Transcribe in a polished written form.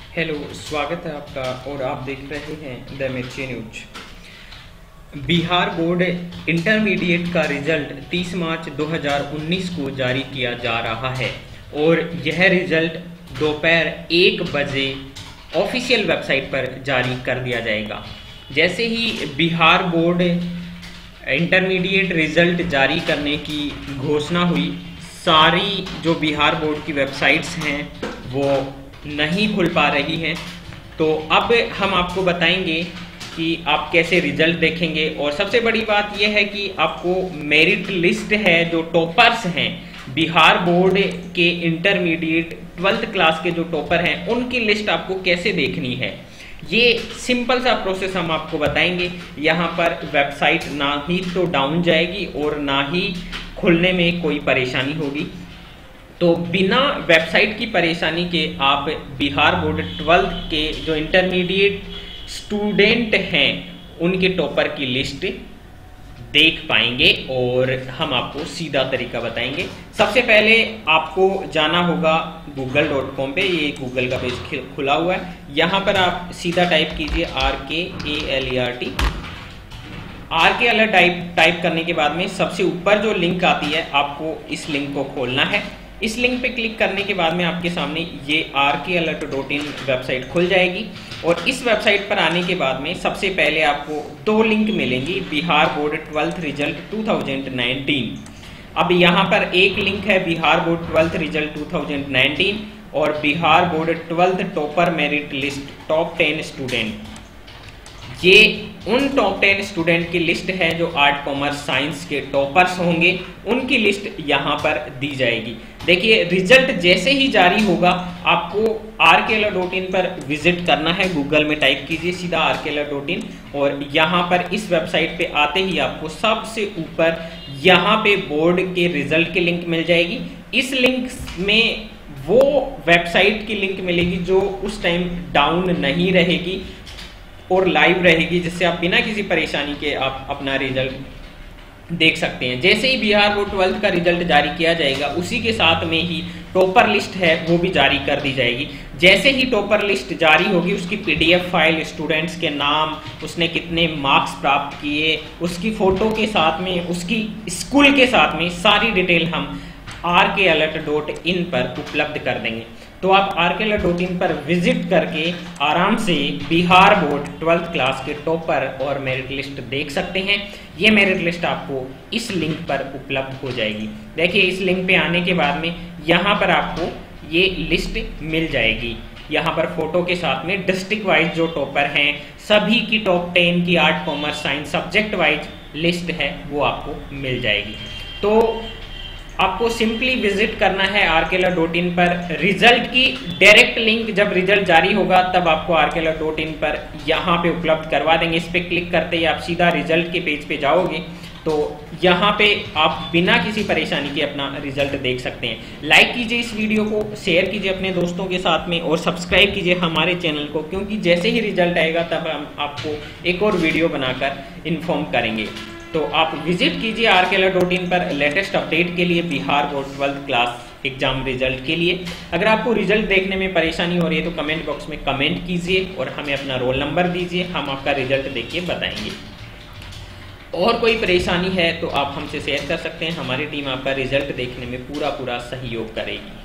Hello, स्वागत है आपका और आप देख रहे हैं the Mirchi news. Bihar board intermediate का रिजल्ट 30 मार्च 2019 को जारी किया जा रहा है और यह रिजल्ट दोपहर 1 बजे ऑफिशियल वेबसाइट पर जारी कर दिया जाएगा। जैसे ही बिहार बोर्ड इंटरमीडिएट रिजल्ट जारी करने की घोषणा हुई, सारी जो बिहार बोर्ड की वेबसाइट्स हैं वो नहीं खुल पा रही हैं। तो अब हम आपको बताएंगे कि आप कैसे रिजल्ट देखेंगे और सबसे बड़ी बात यह है कि आपको मेरिट लिस्ट है, जो टॉपर्स हैं बिहार बोर्ड के इंटरमीडिएट 12th क्लास के जो टॉपर हैं उनकी लिस्ट आपको कैसे देखनी है। ये सिंपल सा प्रोसेस हम आपको बताएंगे। यहाँ पर वेबसाइट ना ही तो डाउन जाएगी और ना ही खुलने में कोई परेशानी होगी। तो बिना वेबसाइट की परेशानी के आप बिहार बोर्ड 12th के जो इंटरमीडिएट स्टूडेंट हैं उनके टॉपर की लिस्ट देख पाएंगे और हम आपको सीधा तरीका बताएंगे। सबसे पहले आपको जाना होगा google.com पे। ये गूगल का पेज खुला हुआ है। यहाँ पर आप सीधा टाइप कीजिए RKALERT। टाइप करने के बाद में सबसे ऊपर जो लिंक आती है, आपको इस लिंक को खोलना है। इस लिंक पे क्लिक करने के बाद में आपके सामने ये RKAlert.in वेबसाइट खुल जाएगी और इस वेबसाइट पर आने के बाद में सबसे पहले आपको दो लिंक मिलेंगी, बिहार बोर्ड 12th रिजल्ट 2019। अब यहाँ पर एक लिंक है बिहार बोर्ड 12th रिजल्ट 2019 और Bihar board 12th topper merit list top 10 student. ये उन टॉप 10 स्टूडेंट की लिस्ट है जो आर्ट कॉमर्स साइंस के टॉपर्स होंगे, उनकी लिस्ट यहाँ पर दी जाएगी। देखिए, रिजल्ट जैसे ही जारी होगा आपको RKAlert.in पर विजिट करना है। गूगल में टाइप कीजिए सीधा RKAlert.in और यहाँ पर इस वेबसाइट पे आते ही आपको सबसे ऊपर यहाँ पे बोर्ड के रिजल्ट की लिंक मिल जाएगी। इस लिंक में वो वेबसाइट की लिंक मिलेगी जो उस टाइम डाउन नहीं रहेगी और लाइव रहेगी, जिससे आप बिना किसी परेशानी के आप अपना रिजल्ट देख सकते हैं। जैसे ही बिहार बोर्ड 12th का रिजल्ट जारी किया जाएगा, उसी के साथ में ही टॉपर लिस्ट है वो भी जारी कर दी जाएगी। जैसे ही टॉपर लिस्ट जारी होगी, उसकी PDF फाइल, स्टूडेंट्स के नाम, उसने कितने मार्क्स प्राप्त किए, उसकी फोटो के साथ में, उसकी स्कूल के साथ में सारी डिटेल हम RKAlert.in पर उपलब्ध कर देंगे। तो आप RKAlert.in पर विजिट करके आराम से बिहार बोर्ड 12th क्लास के टॉपर और मेरिट लिस्ट देख सकते हैं। ये मेरिट लिस्ट आपको इस लिंक पर उपलब्ध हो जाएगी। देखिए, इस लिंक पे आने के बाद में यहाँ पर आपको ये लिस्ट मिल जाएगी। यहाँ पर फोटो के साथ में डिस्ट्रिक्ट वाइज जो टॉपर हैं सभी की टॉप 10 की art commerce science subject wise list है वो आपको मिल जाएगी। तो आपको सिंपली विजिट करना है RKAlert.in पर। रिजल्ट की डायरेक्ट लिंक जब रिजल्ट जारी होगा तब आपको RKAlert.in पर यहाँ पे उपलब्ध करवा देंगे। इस पे क्लिक करते ही आप सीधा रिजल्ट के पेज पे जाओगे तो यहाँ पे आप बिना किसी परेशानी के अपना रिजल्ट देख सकते हैं। लाइक कीजिए इस वीडियो को, शेयर कीजिए अपने दोस्तों के साथ में और सब्सक्राइब कीजिए हमारे चैनल को, क्योंकि जैसे ही रिजल्ट आएगा तब हम आपको एक और वीडियो बनाकर इन्फॉर्म करेंगे। तो आप विजिट कीजिए RKAlert.in पर लेटेस्ट अपडेट के लिए Bihar board 12th class exam result के लिए। अगर आपको रिजल्ट देखने में परेशानी हो रही है तो कमेंट बॉक्स में कमेंट कीजिए और हमें अपना रोल नंबर दीजिए, हम आपका रिजल्ट देखिए बताएंगे। और कोई परेशानी है तो आप हमसे शेयर कर सकते हैं, हमारी टीम आपका रिजल्ट देखने में पूरा सहयोग करेगी।